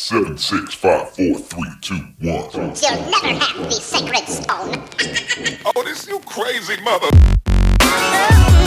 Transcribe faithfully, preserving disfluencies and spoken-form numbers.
Seven, six, five, four, three, two, one. You'll never have the sacred stone. Oh, this you crazy mother.